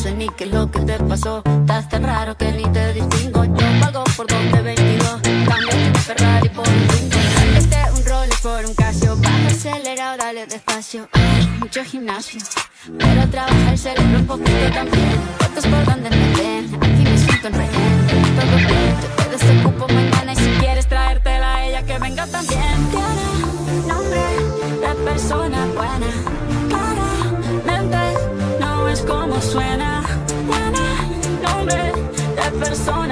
sé ni qué es lo que te pasó. Estás tan raro que ni te distingo. Yo pago por 2 de 22. Cambio un Ferrari por un Twingo. Un Rolex por un Casio. Baja acelerado, dale despacio. Mucho gimnasio, pero trabaja el cerebro un poquito también. Fotos por donde me ven, aquí me siento en rehén. Todo bien, yo te desocupo mañana. Y si quieres traértela a ella, que venga también. Tiene nombre de persona buena, claramente no es como suena. Tiene nombre de persona